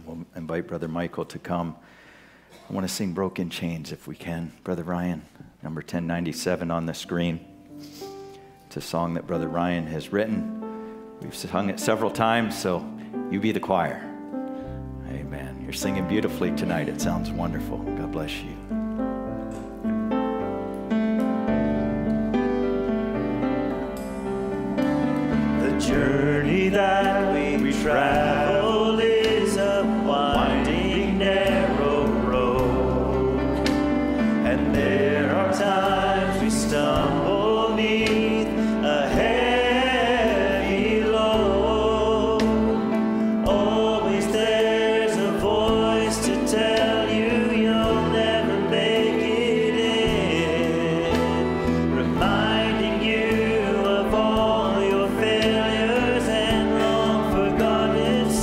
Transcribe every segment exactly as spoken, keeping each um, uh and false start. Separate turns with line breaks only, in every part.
we'll invite Brother Michael to come. I want to sing Broken Chains if we can. Brother Ryan, number ten ninety-seven on the screen. It's a song that Brother Ryan has written. We've sung it several times, so you be the choir. Amen. You're singing beautifully tonight. It sounds wonderful. God bless you.
The journey that we travel is a winding, narrow road, and there are times we stumble neath a heavy load. Always there's a voice to tell you you'll never make it in, reminding you of all your failures and long forgotten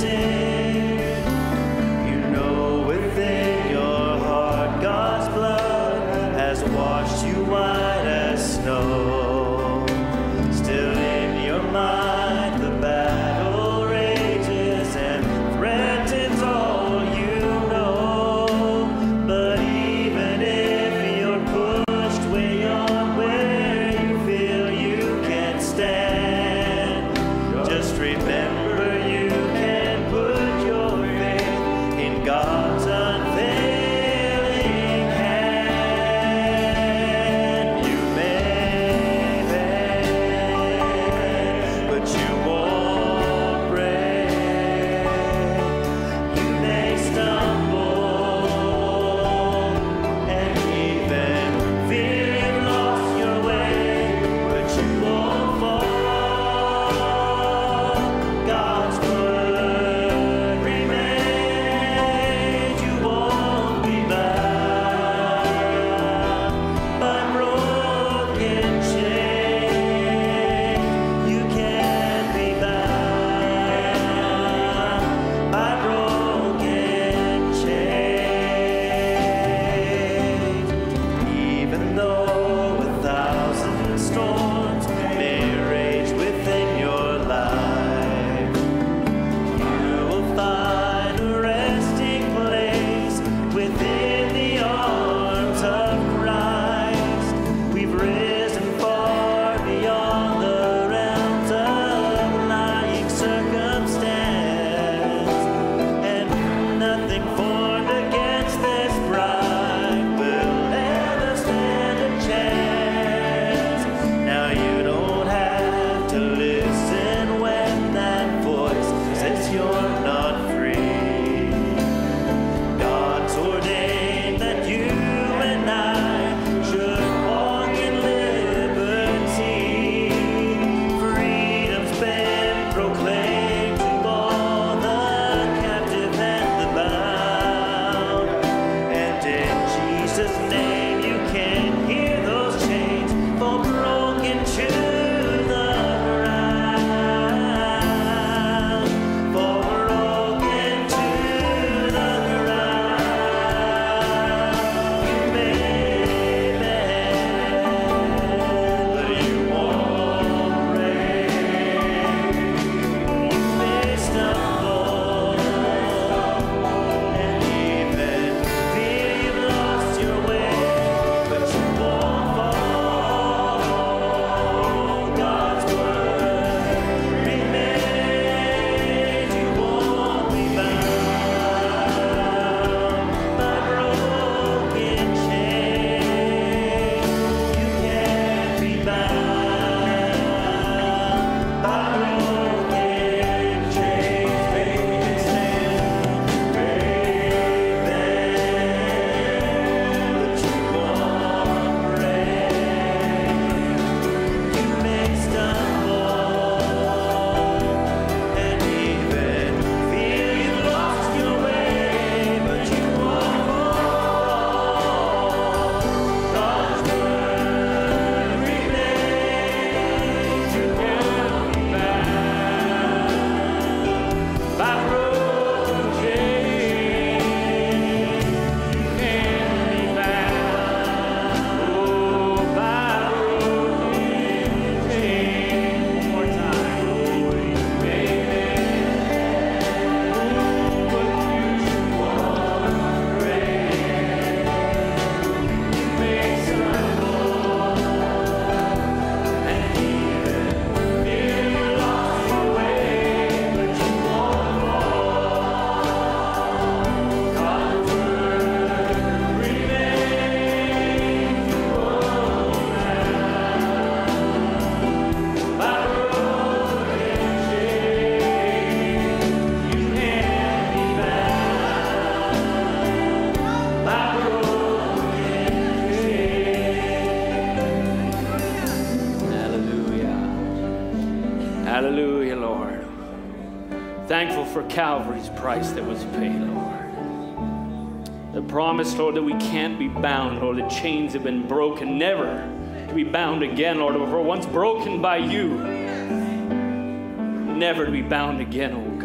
for Calvary's price that was paid, Lord. The promise, Lord, that we can't be bound, Lord, the chains have been broken, never to be bound again, Lord. For once broken by you, never to be bound again, oh